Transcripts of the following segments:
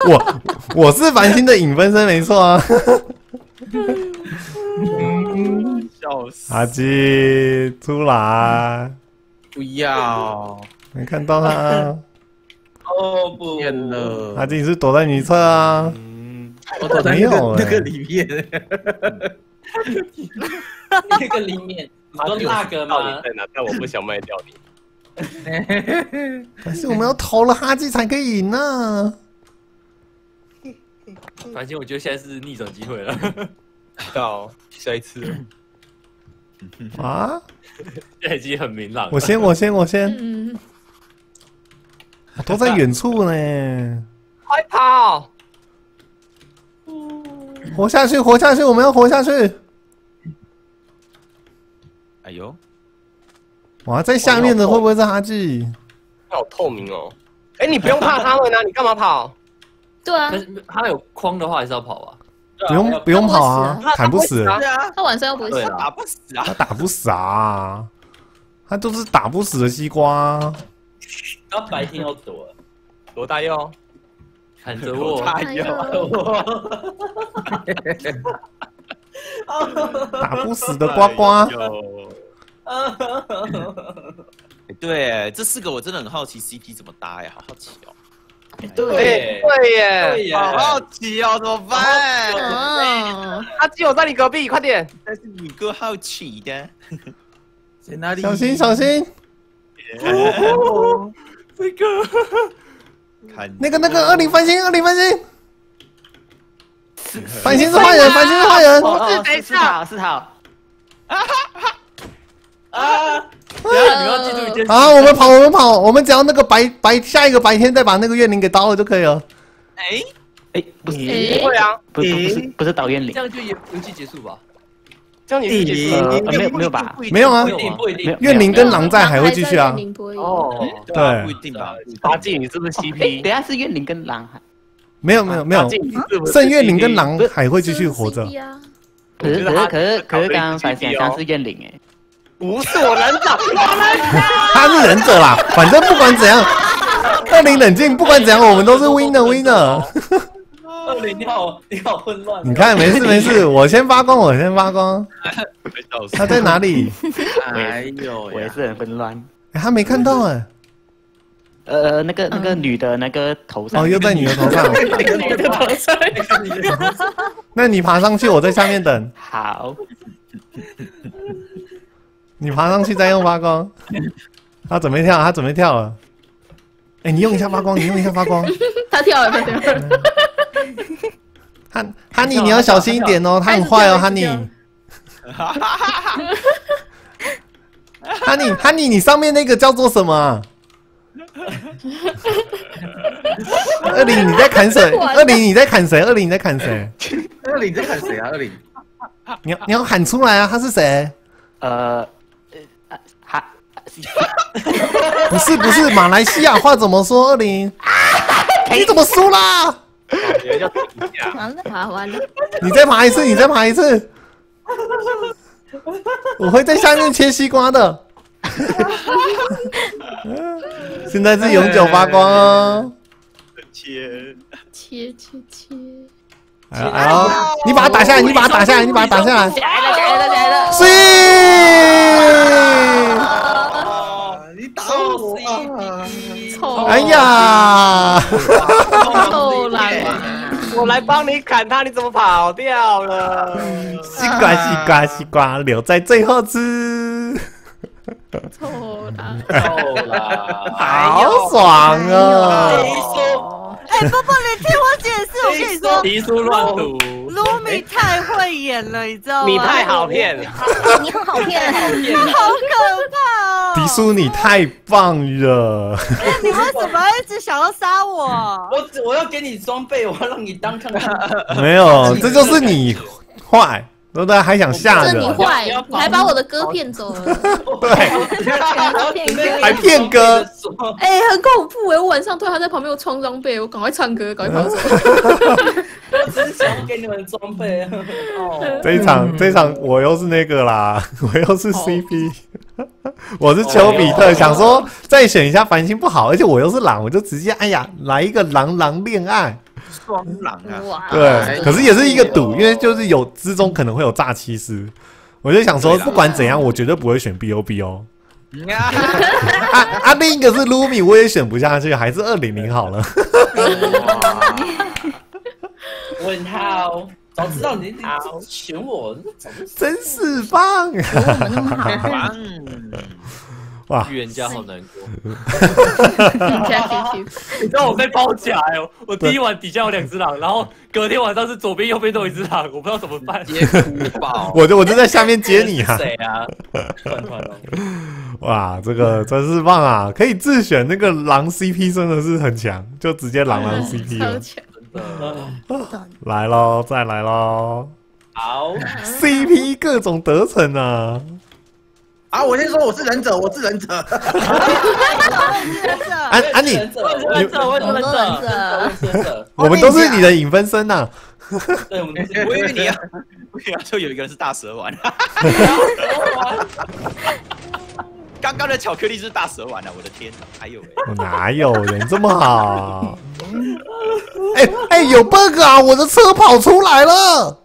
我是繁星的影分身没错啊。 笑死！ 阿基出来， 不要！ 没看到他。 哦不，变了。 阿基你是躲在女厕啊？ 我躲在那个里面。 那个里面，你说那个吗？ 在哪？但我不想卖掉你。 但是我们要投了哈基才可以赢呢。 反正我觉得现在是逆转机会了。 到下一次。 啊？ 现在已经很明朗了。 我先。我都在远处呢。 快跑！ 活下去，我们要活下去。 哎呦！ 哇，在下面的会不会是哈基？ 好透明哦！哎，你不用怕他们啊，你干嘛跑？ 对啊， 但是他有框的话还是要跑啊。 不用跑啊，砍不死。 他晚上又不会死， 打不死啊！ 他打不死啊，他都是打不死的西瓜。 他白天要躲， 罗大佑， 看着我， 大佑， 打不死的呱呱。 对，这4个我真的很好奇 CP 怎么搭呀，好好奇哦。 对耶， 好好奇哦，怎么办？ 阿基，我在你隔壁，快点！ 但是你够好奇的，在哪里？ 小心！ 这个，看那个恶灵繁星，繁星是坏人， 是他。 等下你们要记住一件事啊！我们跑，我们只要那个下一个白天再把那个怨灵给刀了就可以了。 不是， 不会啊， 不是导怨灵这，样就游戏结束吧？ 这样你结束。 没有吧？ 没有啊， 不一定。 怨灵跟狼在还会继续啊。 哦， 对， 不一定吧？ 阿基，你是不是 CP？ 等下是怨灵跟狼， 没有，圣怨灵跟狼还会继续活着。 可是刚刚反想象是怨灵哎。 不是我忍者， 他是忍者啦，反正不管怎样，恶灵冷静，不管怎样，我们都是 winner。 你好混乱。 你看，没事，我先发光。他在哪里？ 哎呦， 我也是很混乱。 他没看到哎。 那个女的那个头上。 哦，又在你的头上。那你爬上去，我在下面等。 好。 你爬上去再用发光。他准备跳了。哎，你用一下发光。 他跳了。 哈尼，你要小心一点哦，他很坏哦，哈尼。哈尼，你上面那个叫做什么啊？恶灵你在砍谁？恶灵你在砍谁？ 恶灵在砍谁啊？恶灵， 你要喊出来啊！他是谁？不是，马来西亚话怎么说？恶灵，你怎么输啦？ 完了！ 你再爬一次。我会在下面切西瓜的。现在是永久发光哦。 切。 哎呦！你把它打下来！ 来了！ 是。 你打我！ 哎呀！ 臭狼！ 我来帮你砍他，你怎么跑掉了？ 西瓜留在最后吃。 臭狼！ 好爽啊！ 哎，波波，你听我解释，我跟你说， 提出乱赌， 卢米太会演了，你知道吗？ 你太好骗了， 你很好骗， 好可怕哦！ 迪叔，你太棒了！ 你为什么一直想要杀我？ 我要给你装备，我要让你当看看。 没有，这就是你坏，对不对？还想吓人？ 这你坏，你还把我的歌骗走了。 对，还骗歌。 哎，很恐怖哎！我晚上突然他在旁边，我穿装备，我赶快唱歌，赶快跑走。 我只是想给你们装备。 这一场我又是那个啦，我又是 CP，我是丘比特，想说再选一下繁星不好，而且我又是狼，我就直接哎呀来一个狼恋爱。 双狼啊！ 哇， 对，可是也是一个赌，因为就是有之中可能会有诈欺师，我就想说，不管怎样，我绝对不会选 BOB 哦。另一个是 Lumi， 我也选不下去，还是200好了。 问号，早知道你选我， 真是棒！ 有我们那么好， 哇， 预言家好难过。 你知道我被包起来哦，我第一晚底下有2只狼，然后隔天晚上是左边右边都有1只狼，我不知道怎么办。 接哭爆！ 我就在下面接你啊！ 谁啊？团哦！ 哇，这个真是棒啊！可以自选那个狼 CP 真的是很强，就直接狼 CP 了。来喽，再来喽！ 好 ，CP 各种得逞啊！ 啊！我先说我是忍者，我是忍者。 你， 我们都是你的影分身呐。 对，我以为你要就有一个人是大蛇丸。刚刚的巧克力是大蛇丸啊！我的天哪，还有哪有人这么好？有 bug 啊！我的车跑出来了！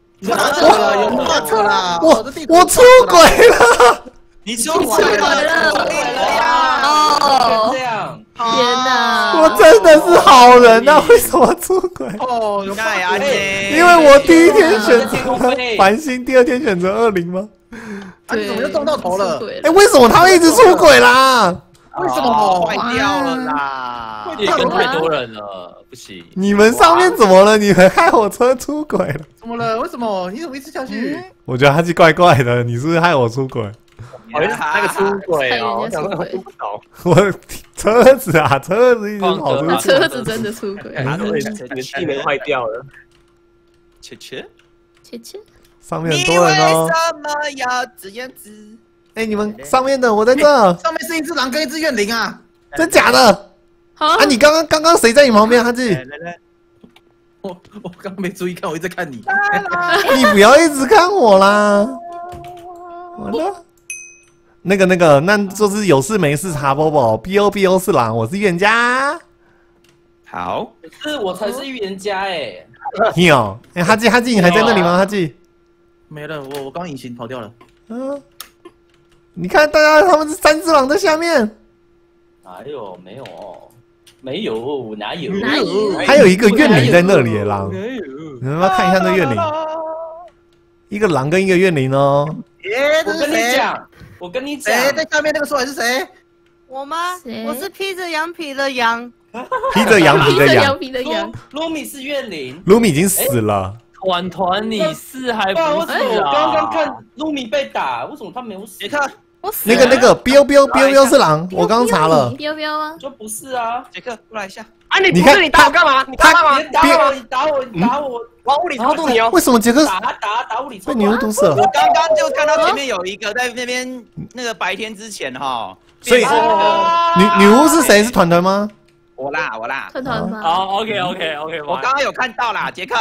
我出轨了！ 你出轨了呀！ 哦，这样， 天哪！ 我真的是好人啊！为什么出轨？ 哦，有盖啊姐！ 因为我第一天选择繁星，第2天选择20吗？ 你怎么就撞到头了？ 为什么他会一直出轨啦？ 为什么坏掉了啦？ 也跟太多人了，不行。 你们上面怎么了？你们害我车出轨了？ 怎么了？为什么？你怎么一直下去？ 我觉得他是怪怪的，你是不是害我出轨？ 那个出轨哦，我想说不懂。 我车子啊，车子一直跑出去， 车子真的出轨， 气门坏掉了。 切切， 上面很多人哦。 你为什么要自言自？ 你们上面的，我在这。 上面是一只狼跟一只怨灵啊， 真假的？啊，你刚刚谁在你旁边？哈记， 我刚刚没注意看，我一直在看你。 你不要一直看我啦。完了。那就是有事没事查波波 ，BOBO 是狼，我是预言家。 好， 可是我才是预言家哎。 你哦，哈记，你还在那里吗？哈记， 没了，我刚隐形跑掉了。 你看大家他们是3只狼在下面。 哪有？没有，哪有？ 还有一个怨灵在那里，狼。你们要看一下那怨灵，一个狼跟一个怨灵哦。 我跟你讲， 谁在下面那个出来是谁？ 我吗？我是披着羊皮的羊。 披着羊皮的羊。 卢米是怨灵。 卢米已经死了。 团，你是还不是啊？ 我刚刚看卢米被打，为什么他没有死？ 你看。 那个 biu 是狼，我刚查了。 biu 啊， 就不是啊。 杰克过来一下。 啊，你不是你打我干嘛？你打我干嘛？ 你打我！ 我物理超度你哦！ 为什么杰克打物理超度？ 被你毒死了？ 我刚刚就看到前面有一个在那边，那个白天之前哈。 所以女巫是谁？是团吗？ 我啦， 团吗？ 好 ，OK， 我刚刚有看到啦，杰克。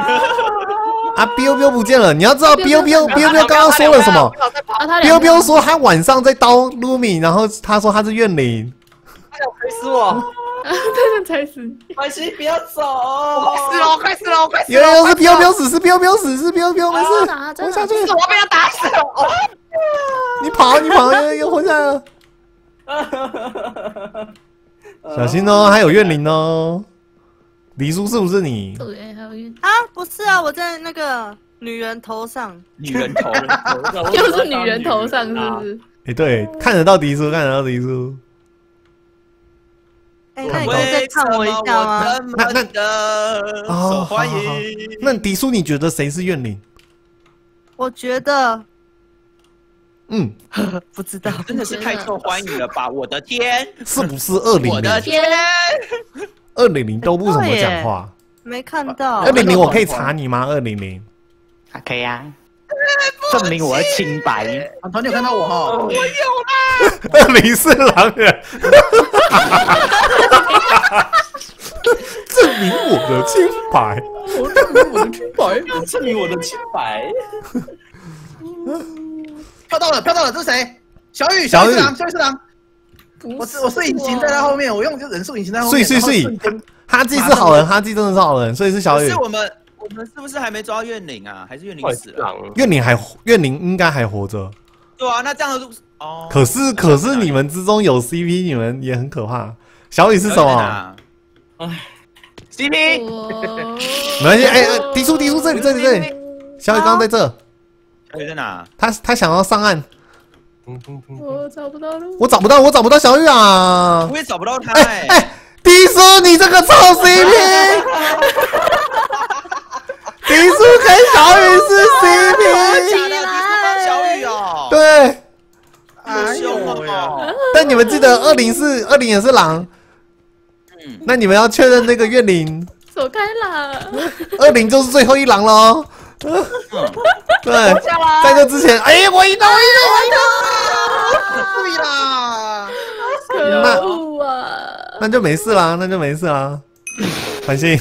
biu 不见了，你要知道 biu 刚刚说了什么？biu 说他晚上在刀 Lumi， 然后他说他是怨灵。 他想锤死我！ 真的踩死你！ 快些不要走！ 快死了！ 有是 biu 死，是 biu 死，是 biu 没事，我下去。 我被他打死了！ 你跑，又活下来了。小心哦，还有怨灵哦。黎叔是不是你？ 对，还有怨啊，不是啊，我在那个女人头上。 女人头， 又是女人头上，是不是？ 对，看得到黎叔。 那你可以再看我一下吗？ 受欢迎。 那迪叔，你觉得谁是怨灵？ 我觉得， 不知道， 真的是太受欢迎了吧！我的天， 是不是200？ 我的天 ，200都不怎么讲话。 没看到。 200，我可以查你吗？200， 可以啊。证明我的清白。 团，你有看到我哈？ 我有啦。 200是狼人。证明我的清白。 证明我的清白。 飘到了，这是谁？小雨是狼。 我是隐形在他后面，我用人数隐形在后面。 所以哈基是好人，哈基真的是好人，所以是小雨。 是我们是不是还没抓到怨灵啊？还是怨灵死了？ 怨灵应该还活着。 对啊，那这样哦。 可是你们之中有 CP， 你们也很可怕。小雨是什么 ？CP。 没关系，迪叔这里。小雨刚刚在这。 小雨在哪？ 他想要上岸。 我找不到路。 我找不到小雨啊！ 我也找不到他。 迪叔，你这个臭 CP！ 迪叔跟小雨是 CP。 假的，迪叔跟小雨哦。 对。 好凶哦！ 但你们记得恶灵也是狼。那你们要确认那个怨灵。 走开啦！ 恶灵就是最后一狼喽。对，在这之前，我赢了！ 对啦， 可恶啊！ 那就没事啦，繁星。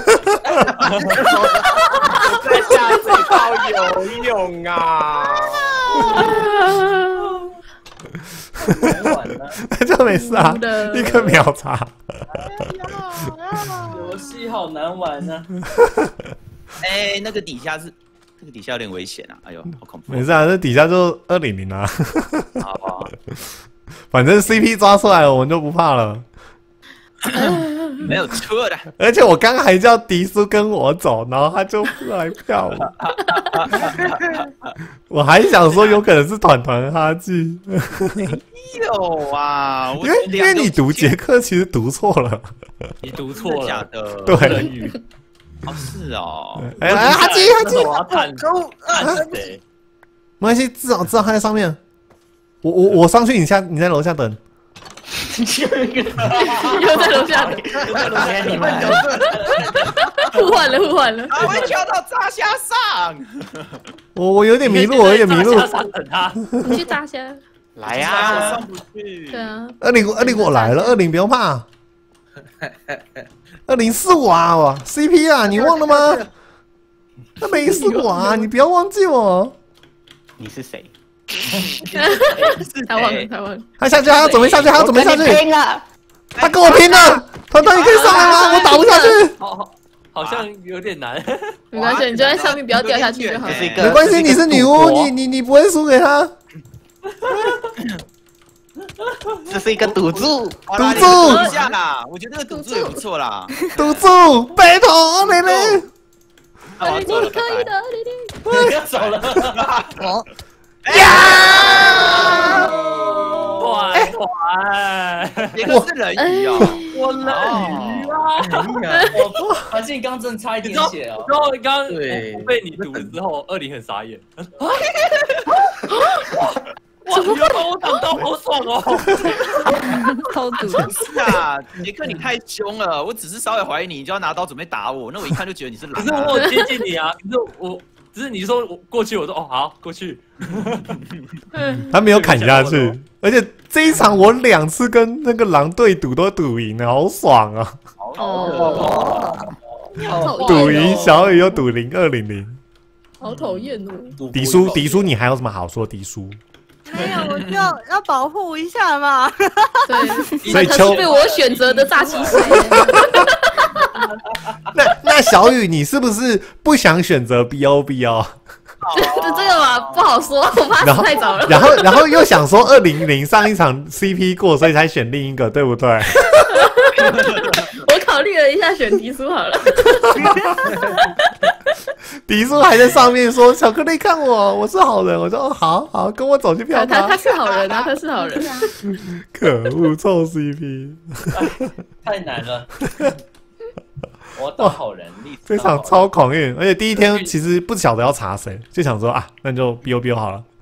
在下这套有用啊！ 那就没事啊，立刻秒查。 游戏好难玩啊！ 那个底下有点危险啊！哎呦，好恐怖！ 没事啊，这底下就200啊。 好， 反正 CP 抓出来了，我们就不怕了。 没有错的。 而且我刚还叫迪叔跟我走，然后他就来票我。我还想说有可能是团哈记。 有啊， 因为你读杰克其实读错了。 你读错了， 假的。 对。 哦，是哦。 哈基， 我要看谁？ 没关系，至少他在上面。我上去，你在楼下等。 又在楼下等。互换了。 我会跳到炸虾上。 我有点迷路， 等他。 你去炸虾。 来呀！ 我上不去。 对啊。 恶灵我来了，恶灵不用怕。20是我啊，CP 啊，你忘了吗？那没是我啊，你不要忘记我。 你是谁？ 他忘了。 他下去，他要准备下去。他跟我拼了，团团你可以上来吗？我打不下去。 好像有点难。 没关系，你就在上面不要掉下去就好。 没关系，你是女巫，你不会输给他。 这是一个赌注， 一下啦，我觉得这个赌注也不错啦。 赌注，battle，蕾蕾， 你可以的， 你不要走了。 一个是人鱼哦， 我人鱼啊！而且你刚刚真的差一点血哦。 然后刚被你毒了之后，20很傻眼。哇！我挡到好爽哦！ 偷赌是啊，杰克你太凶了，我只是稍微怀疑你就要拿刀准备打我，那我一看就觉得你是狼。 可是我接近你啊，只是你说我过去，我说好过去。 他没有砍下去，而且这一场我2次跟那个狼对赌都赌赢了，好爽啊！赌赢小雨又赌0200， 好讨厌哦！ 迪叔，你还有什么好说？迪叔。 没有，我就要保护一下嘛。 对，所以他是被我选择的诈欺师。 那小雨，你是不是不想选择 BOB 哦？ 这个嘛不好说，我怕死太早了。 然后又想说200上一场 CP 过，所以才选另一个，对不对？ 我考虑了一下，选迪叔好了。 迪叔还在上面说：“巧克力看我是好人。”我说：“好，跟我走去票他。” 他是好人啊，他是好人。 可恶，臭 CP， 太难了。我当好人， 这场超狂运，而且第一天其实不晓得要查谁，就想说那就 BOB 好了，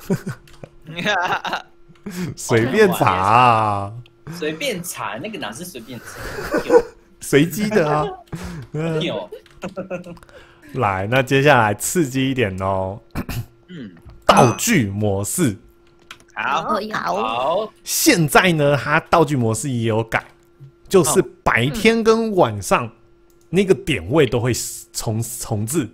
随便查， 随便查，那个哪是随便查， 随机的啊。 有。 来，那接下来刺激一点哦。道具模式， 好。 现在呢，它道具模式也有改，就是白天跟晚上那个点位都会重置。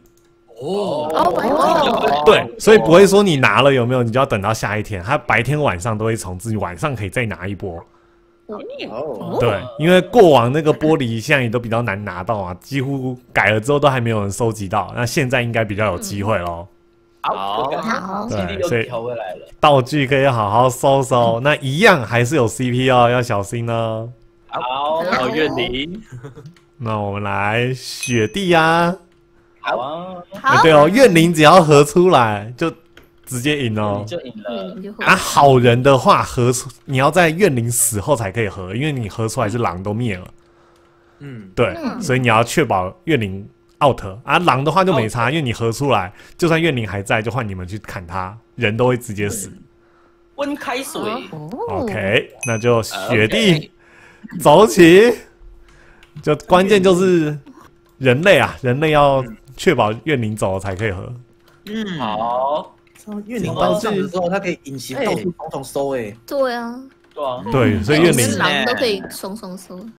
对，所以不会说你拿了有没有，你就要等到下一天。它白天晚上都会重置，你晚上可以再拿一波。 哦， 对，因为过往那个玻璃现在也都比较难拿到啊，几乎改了之后都还没有人收集到，那现在应该比较有机会咯。 好，基地又所以调回来了。 道具可以好好收收，那一样还是有 CP 哦，要小心哦。 好， 哦，怨灵， 那我们来雪地啊， 好啊， 好， 对哦，怨灵只要合出来就直接赢哦你。就赢了。 啊，好人的话合出，你要在怨灵死后才可以合，因为你合出来是狼都灭了。 嗯， 对，所以你要确保怨灵 out 啊，狼的话就没差，因为你合出来，就算怨灵还在，就换你们去砍他，人都会直接死。 温开水， OK，那就雪地走起，就关键就是人类啊，人类要确保怨灵走了才可以合。 嗯， 好， 怨灵到上的时候，它可以隐形到处统统收哎。 对啊， 对啊， 对，所以怨灵连狼都可以双双收。